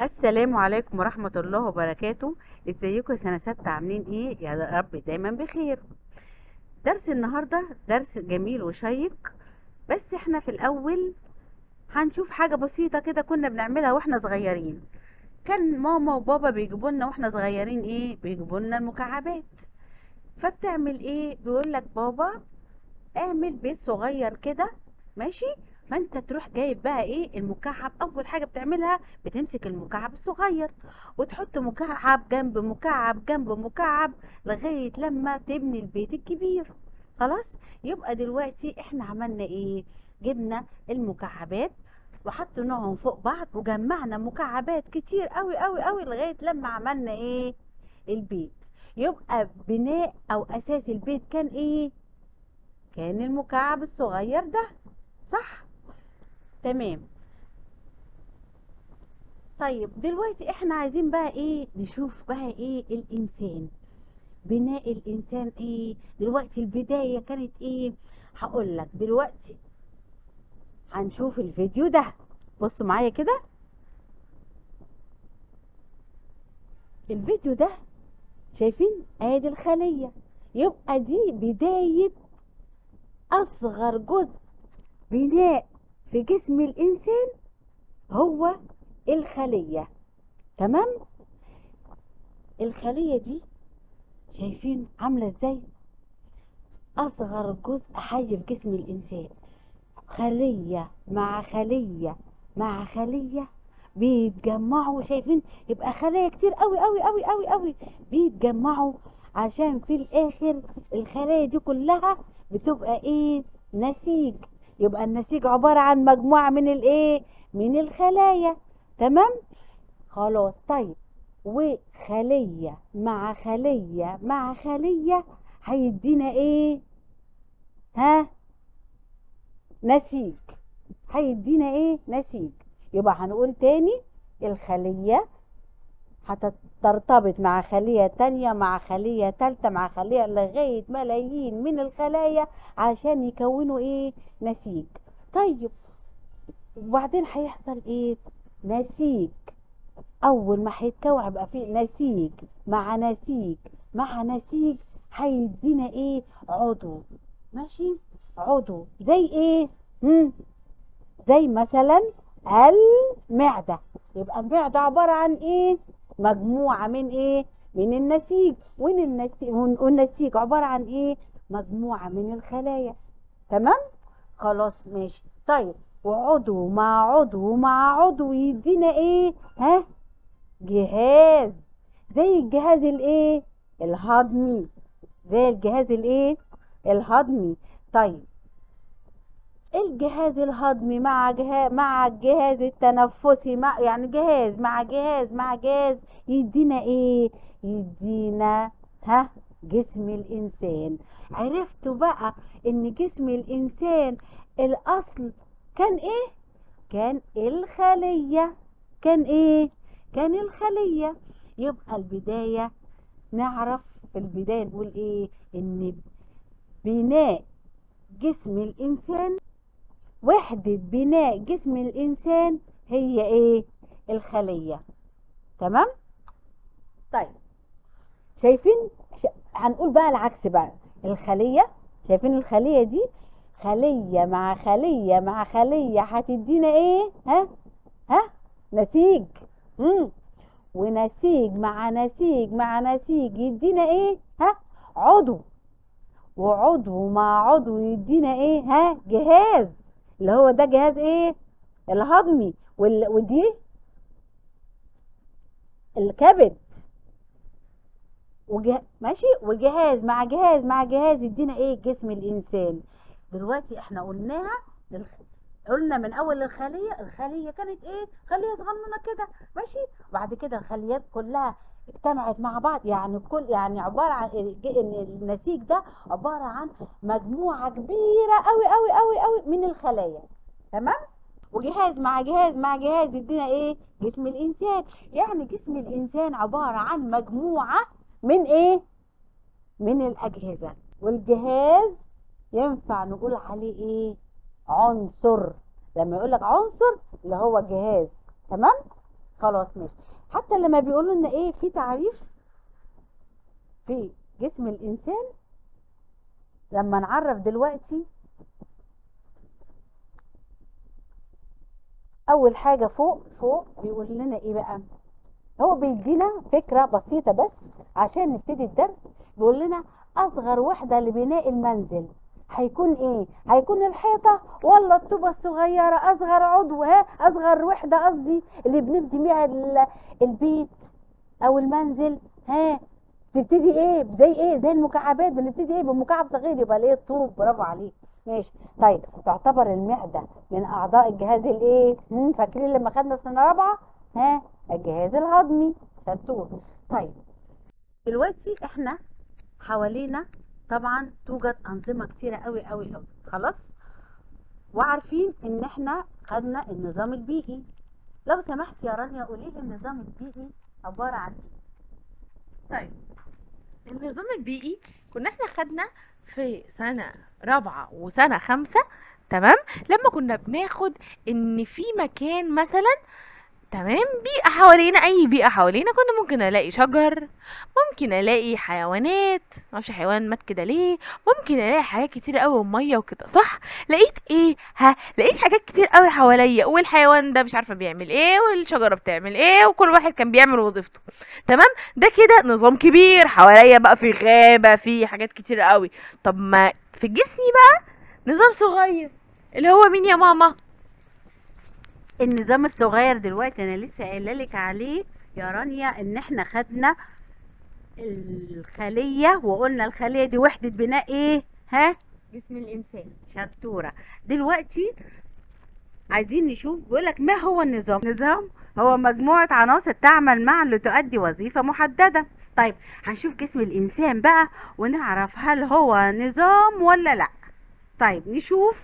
السلام عليكم ورحمة الله وبركاته. ازيكم يا سنة ستة؟ عاملين ايه؟ يا رب دايما بخير. درس النهاردة درس جميل وشيق، بس احنا في الاول هنشوف حاجة بسيطة كده كنا بنعملها واحنا صغيرين. كان ماما وبابا بيجيبوا لنا واحنا صغيرين ايه؟ بيجيبوا لنا المكعبات. فبتعمل ايه؟ بيقول لك بابا اعمل بيت صغير كده، ماشي؟ فانت تروح جايب بقى ايه المكعب. اول حاجه بتعملها بتمسك المكعب الصغير وتحط مكعب جنب مكعب جنب مكعب لغايه لما تبني البيت الكبير. خلاص، يبقى دلوقتي احنا عملنا ايه؟ جبنا المكعبات وحطيناهم فوق بعض وجمعنا مكعبات كتير قوي قوي قوي لغايه لما عملنا ايه؟ البيت. يبقى بناء او اساس البيت كان ايه؟ كان المكعب الصغير ده، صح؟ تمام. طيب دلوقتي احنا عايزين بقى ايه؟ نشوف بقى ايه الانسان، بناء الانسان ايه دلوقتي؟ البداية كانت ايه؟ هقول لك دلوقتي. هنشوف الفيديو ده، بصوا معايا كده. الفيديو ده شايفين ادي الخلية، يبقى دي بداية اصغر جزء بناء في جسم الانسان، هو الخلية. تمام. الخلية دي شايفين عاملة ازاي؟ اصغر جزء حي في جسم الانسان. خلية مع خلية مع خلية بيتجمعوا، شايفين؟ يبقى خلايا كتير قوي قوي قوي قوي قوي بيتجمعوا عشان في الاخر الخلايا دي كلها بتبقى ايه؟ نسيج. يبقى النسيج عبارة عن مجموعة من الايه؟ من الخلايا. تمام. خلاص. طيب، وخلية مع خلية مع خلية هيدينا ايه؟ ها؟ نسيج. هيدينا ايه؟ نسيج. يبقى هنقول تاني، الخلية هترتبط مع خلية تانية مع خلية تالتة مع خلية لغاية ملايين من الخلايا عشان يكونوا ايه؟ نسيج. طيب، وبعدين هيحصل ايه؟ نسيج. اول ما هيتكون هيبقى فيه نسيج مع نسيج مع نسيج، هيدينا ايه؟ عضو. ماشي؟ عضو زي ايه؟ زي مثلا المعدة. يبقى المعدة عبارة عن ايه؟ مجموعة من ايه؟ من النسيج. والنسيج عبارة عن ايه؟ مجموعة من الخلايا. تمام. خلاص ماشي. طيب، وعضو مع عضو مع عضو يدينا ايه؟ ها؟ جهاز. زي الجهاز الايه؟ الهضمي. زي الجهاز الايه؟ الهضمي. طيب، الجهاز الهضمي مع الجهاز التنفسي، يعني جهاز مع جهاز مع جهاز يدينا ايه؟ يدينا ها؟ جسم الانسان. عرفتوا بقى ان جسم الانسان الاصل كان ايه؟ كان الخلية. كان ايه؟ كان الخلية. يبقى البداية نعرف، في البداية نقول ايه؟ ان بناء جسم الانسان، وحدة بناء جسم الانسان هي ايه؟ الخلية. تمام. طيب، شايفين؟ هنقول بقى العكس بقى. الخلية، شايفين الخلية دي؟ خلية مع خلية مع خلية هتدينا ايه؟ ها؟ ها؟ نسيج. ونسيج مع نسيج مع نسيج يدينا ايه؟ ها؟ عضو. وعضو مع عضو يدينا ايه؟ ها؟ جهاز. اللي هو ده جهاز ايه؟ الهضمي. ودي الكبد. ماشي. وجهاز مع جهاز مع جهاز يدينا ايه؟ جسم الانسان. دلوقتي احنا قلناها. قلنا من اول الخليه كانت ايه؟ خليه صغننه كده، ماشي. وبعد كده الخليات كلها اجتمعت مع بعض، يعني يعني عباره عن ان النسيج ده عباره عن مجموعه كبيره قوي قوي قوي قوي من الخلايا. تمام. وجهاز مع جهاز مع جهاز يدينا ايه؟ جسم الانسان. يعني جسم الانسان عباره عن مجموعه من ايه؟ من الاجهزه. والجهاز ينفع نقول عليه ايه؟ عنصر. لما يقول لك عنصر اللي هو جهاز. تمام. خلاص ماشي. حتى لما بيقولوا لنا ايه في تعريف في جسم الانسان، لما نعرف دلوقتي اول حاجه فوق بيقول لنا ايه بقى. هو بيدينا فكره بسيطه بس عشان نبتدي الدرس. بيقول لنا اصغر وحده لبناء المنزل هيكون ايه؟ هيكون الحيطه ولا الطوبه الصغيره؟ اصغر عضو، اصغر وحده قصدي اللي بنبني بيها البيت او المنزل. تبتدي ايه؟ زي ايه؟ زي المكعبات. بنبتدي ايه؟ بمكعب صغير، يبقى ليه الطوب. برافو عليك، ماشي. طيب تعتبر المعده من اعضاء الجهاز الايه؟ فاكرين لما خدنا في سنه رابعه؟ الجهاز الهضمي. شطور. طيب دلوقتي احنا حوالينا طبعا توجد انظمه كتيره قوي قوي قوي، خلاص، وعارفين ان احنا خدنا النظام البيئي. لو سمحت يا رانيا قولي لي النظام البيئي عباره عن ايه؟ طيب، النظام البيئي كنا احنا خدنا في سنة رابعة وسنة خمسة. تمام. لما كنا بناخد ان في مكان مثلا، تمام، بيئة حوالينا، اي بيئة حوالينا، كنا ممكن الاقي شجر، ممكن الاقي حيوانات، معرفش حيوان مات كده ليه، ممكن الاقي حاجات كتير قوي وميه وكده، صح؟ لقيت ايه؟ لقيت حاجات كتير قوي حواليا، والحيوان ده مش عارفه بيعمل ايه، والشجره بتعمل ايه، وكل واحد كان بيعمل وظيفته. تمام. ده كده نظام كبير حواليا، بقى في غابه، في حاجات كتير قوي. طب ما في جسمي بقى نظام صغير، اللي هو مين يا ماما؟ النظام الصغير دلوقتي انا لسه قايله لك عليه يا رانيا، ان احنا خدنا الخليه وقلنا الخليه دي وحده بناء ايه؟ جسم الانسان. شطوره. دلوقتي عايزين نشوف، بيقول لك ما هو النظام؟ النظام هو مجموعه عناصر تعمل معا لتؤدي وظيفه محدده. طيب هنشوف جسم الانسان بقى ونعرف هل هو نظام ولا لا. طيب نشوف.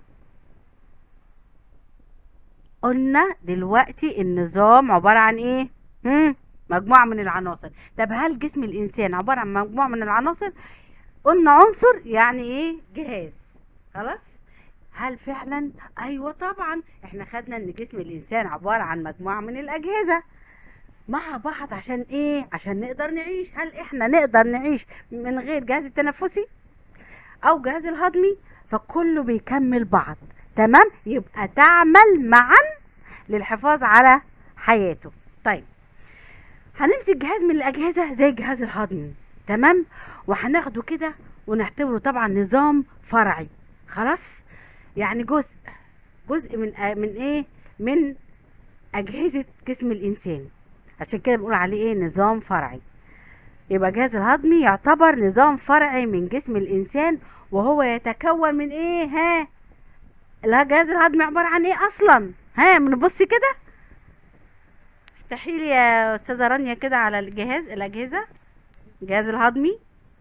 قلنا دلوقتي النظام عبارة عن ايه؟ مجموعة من العناصر. طب هل جسم الانسان عبارة عن مجموعة من العناصر؟ قلنا عنصر يعني ايه؟ جهاز. خلاص. هل فعلا؟ ايوه طبعا، احنا خدنا ان جسم الانسان عبارة عن مجموعة من الاجهزة مع بعض. عشان ايه؟ عشان نقدر نعيش. هل احنا نقدر نعيش من غير جهاز التنفسي او جهاز الهضمي؟ فكله بيكمل بعض. تمام، يبقى تعمل معا للحفاظ على حياته. طيب هنمسك جهاز من الأجهزة زي الجهاز الهضمي، تمام، وهناخده كده ونعتبره طبعا نظام فرعي. خلاص، يعني جزء من ايه؟ من أجهزة جسم الإنسان. عشان كده بنقول عليه ايه؟ نظام فرعي. يبقى الجهاز الهضمي يعتبر نظام فرعي من جسم الإنسان، وهو يتكون من ايه؟ الجهاز الهضمي عبارة عن ايه اصلا؟ بنبص كده. افتحي لي يا استاذه رانيا كده على الاجهزه. الجهاز الهضمي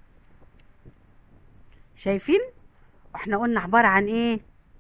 شايفين؟ واحنا قلنا عباره عن ايه؟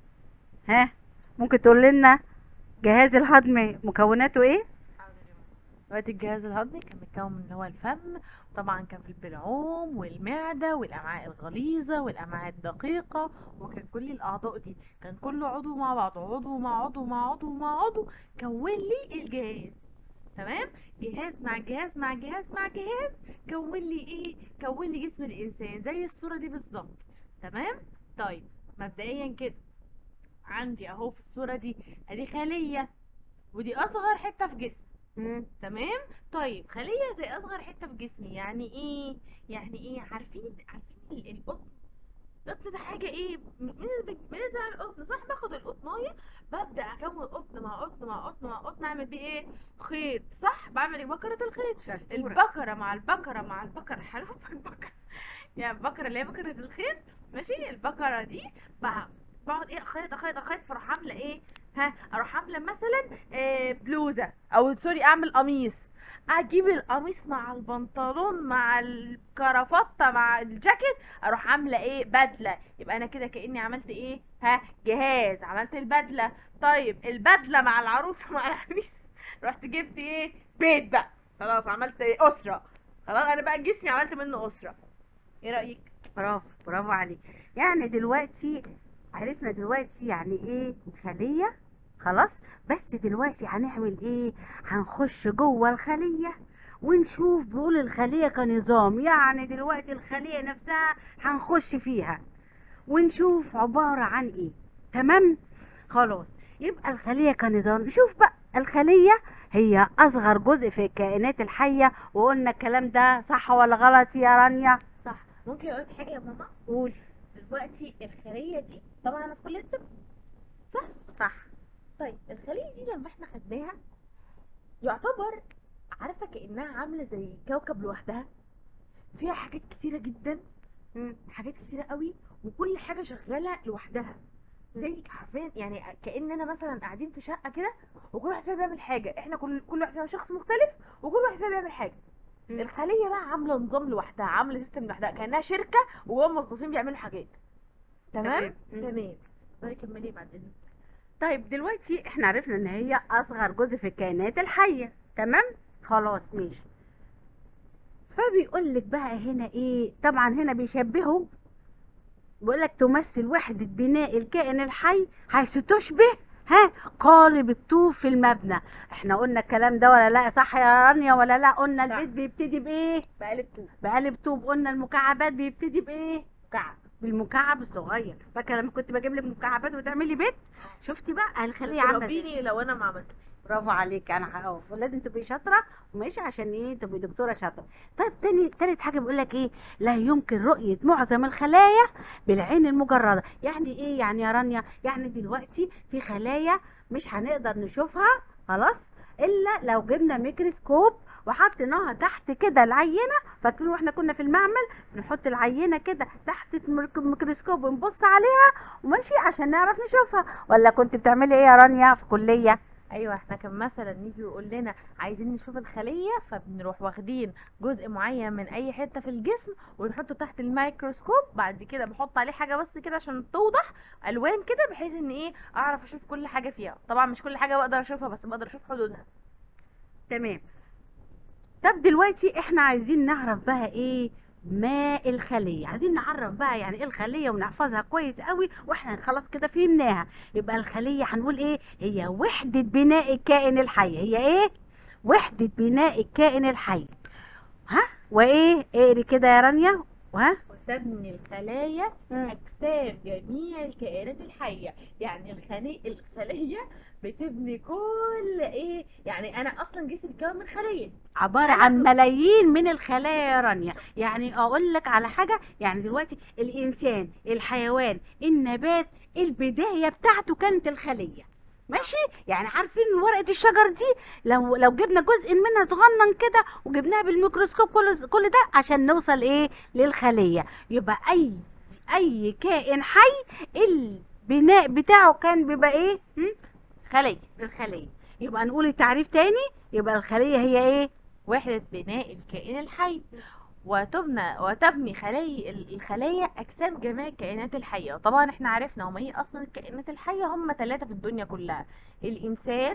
ممكن تقول لنا جهاز الهضمي مكوناته ايه؟ دلوقتي الجهاز الهضمي كان متكون من اللي هو الفم، وطبعا كان في البلعوم والمعدة والأمعاء الغليظة والأمعاء الدقيقة، وكان كل الأعضاء دي كان كل عضو مع بعض، عضو مع عضو مع عضو مع عضو، كون لي الجهاز. تمام. جهاز مع جهاز مع جهاز مع جهاز، كون لي ايه؟ كون لي جسم الإنسان زي الصورة دي بالظبط. تمام. طيب مبدئيا كده عندي اهو في الصورة دي ادي خلية، ودي أصغر حتة في جسمي. تمام. طيب خلية زي اصغر حتة في جسمي يعني ايه؟ يعني ايه؟ عارفين القطن؟ القطن ده حاجة ايه؟ بنزرع القطن، صح؟ باخد القطناية، ببدأ اكون قطن مع قطن مع قطن مع قطن، اعمل بيه ايه؟ خيط، صح؟ بعمل ايه؟ بكرة الخيط. البكرة مع البكرة مع البكرة، حلو. البكرة يعني البكرة اللي هي بكرة الخيط، ماشي؟ البكرة دي بقعد ايه؟ اخيط اخيط اخيط، فاروح عاملة ايه؟ اروح عامله مثلا بلوزه، او سوري اعمل قميص، اجيب القميص مع البنطلون مع الكرافته مع الجاكيت، اروح عامله ايه؟ بدله. يبقى انا كده كاني عملت ايه؟ جهاز، عملت البدله. طيب البدله مع العروسه مع العريس، رحت جبت ايه؟ بيت بقى. خلاص عملت ايه؟ اسره. خلاص انا بقى جسمي عملت منه اسره. ايه رايك؟ برافو عليك. يعني دلوقتي عرفنا دلوقتي يعني ايه خلية، خلاص. بس دلوقتي هنعمل ايه؟ هنخش جوه الخلية ونشوف. بيقول الخلية كنظام، يعني دلوقتي الخلية نفسها هنخش فيها ونشوف عبارة عن ايه. تمام، خلاص. يبقى الخلية كنظام. شوف بقى، الخلية هي اصغر جزء في الكائنات الحية، وقلنا الكلام ده صح ولا غلط يا رانيا؟ صح. ممكن اقول لك حاجه يا ماما؟ قولي. دلوقتي الخليه دي طبعا انا في كليه الطب، صح؟ صح. طيب الخليه دي لما احنا خدناها يعتبر، عارفه كانها عامله زي كوكب لوحدها، فيها حاجات كتيره جدا، حاجات كتيره قوي، وكل حاجه شغاله لوحدها. زي حرفيا يعني كاننا مثلا قاعدين في شقه كده، وكل واحد فينا بيعمل حاجه، احنا كل واحد فينا شخص مختلف، وكل واحد فينا بيعمل حاجه. الخليه بقى عامله نظام لوحدها، عامله سيستم لوحدها، كانها شركه وجوه موظفين بيعملوا حاجات. تمام. تمام. طيب كملي بعد اذنك. طيب دلوقتي احنا عرفنا ان هي اصغر جزء في الكائنات الحية. تمام، خلاص ماشي. فبيقول لك بقى هنا ايه؟ طبعا هنا بيشبهوا، بيقول لك تمثل وحدة بناء الكائن الحي حيث تشبه قالب الطوب في المبنى. احنا قلنا الكلام ده ولا لا؟ صح يا رانيا ولا لا؟ قلنا صح. البيت بيبتدي بايه؟ بقلب طوب. بقالب طوب. قلنا المكعبات بيبتدي بايه؟ مكعب. بالمكعب الصغير. فاكره لما كنت بجيب لك مكعبات وتعملي بيت؟ شفتي بقى الخليه عامله ازاي؟ تربيني لو انا ما عملتش. برافو عليك. انا لازم تبقي شاطره وماشي عشان ايه؟ تبقي دكتوره شاطره. طيب تالت حاجه بيقول لك ايه؟ لا يمكن رؤيه معظم الخلايا بالعين المجرده. يعني ايه يعني يا رانيا؟ يعني دلوقتي في خلايا مش هنقدر نشوفها خلاص الا لو جبنا ميكروسكوب وحطيناها تحت كده العينه. فاكرين واحنا كنا في المعمل بنحط العينه كده تحت الميكروسكوب ونبص عليها وماشي عشان نعرف نشوفها؟ ولا كنت بتعملي ايه يا رانيا في كليه؟ ايوه، احنا كان مثلا يجي يقول لنا عايزين نشوف الخليه، فبنروح واخدين جزء معين من اي حته في الجسم ونحطه تحت الميكروسكوب، بعد كده بحط عليه حاجه بس كده عشان توضح الوان كده، بحيث ان ايه اعرف اشوف كل حاجه فيها. طبعا مش كل حاجه بقدر اشوفها، بس بقدر اشوف حدودها. تمام. طب دلوقتي احنا عايزين نعرف بقى ايه ما الخلية. عايزين نعرف بقى يعني ايه الخلية ونحفظها كويس قوي، واحنا خلاص كده فهمناها. يبقى الخلية هنقول ايه؟ هي وحدة بناء الكائن الحي. هي ايه؟ وحدة بناء الكائن الحي. وايه؟ اقري كده يا رانيا. وتبني الخلايا اجسام جميع الكائنات الحيه. يعني الخليه بتبني كل ايه، يعني انا اصلا جسمي بيتكون من خليه، عبارة عن ملايين من الخلايا يا رانيا. يعني اقول لك على حاجة، يعني دلوقتي الانسان، الحيوان، النبات، البداية بتاعته كانت الخلية. ماشي؟ يعني عارفين ورقة الشجر دي لو جبنا جزء منها صغنن كده وجبناها بالميكروسكوب كل ده عشان نوصل ايه؟ للخلية. يبقى اي كائن حي البناء بتاعه كان بيبقى ايه؟ خليه. الخلية. يبقى نقول التعريف تاني. يبقى الخلية هي ايه؟ وحدة بناء الكائن الحي. وتبني الخلايا أجسام جميع الكائنات الحية. طبعا احنا عرفنا هما ايه أصلا الكائنات الحية. هما 3 في الدنيا كلها: الإنسان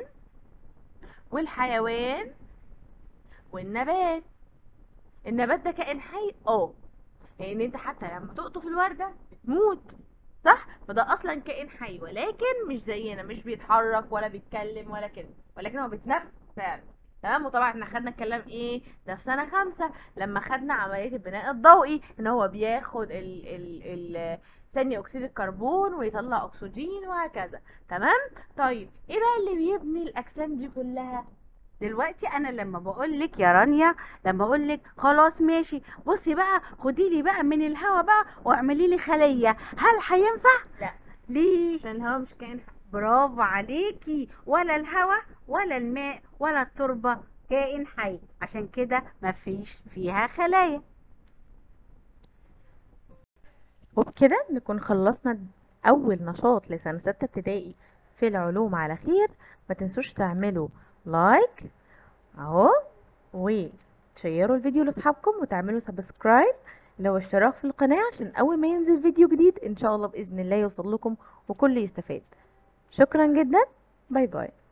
والحيوان والنبات. النبات ده كائن حي، لأن انت حتى لما تقطف الوردة بتموت، صح؟ فده أصلا كائن حي، ولكن مش زينا، مش بيتحرك ولا بيتكلم ولا كده، ولكن هو بيتنفس فعلا. تمام. وطبعا احنا خدنا الكلام ايه ده في سنة 5 لما خدنا عملية البناء الضوئي، ان هو بياخد ثاني اكسيد الكربون ويطلع اكسجين وهكذا. تمام. طيب ايه بقى اللي بيبني الاجسام دي كلها؟ دلوقتي انا لما بقول لك يا رانيا، لما اقول لك خلاص ماشي بصي بقى خدي لي بقى من الهواء بقى واعملي لي خليه، هل هينفع؟ لا. ليه؟ عشان الهواء مش كائن حي. برافو عليكي. ولا الهواء ولا الماء ولا التربه كائن حي، عشان كده مفيش فيها خلايا. وبكده نكون خلصنا اول نشاط لسنة 6 ابتدائي في العلوم على خير. ما تنسوش تعملوا لايك اهو، وتشيروا الفيديو لاصحابكم، وتعملوا سبسكرايب لو اشتراك في القناة، عشان اول ما ينزل فيديو جديد ان شاء الله باذن الله يوصل لكم وكل يستفاد. شكرا جدا. باي باي.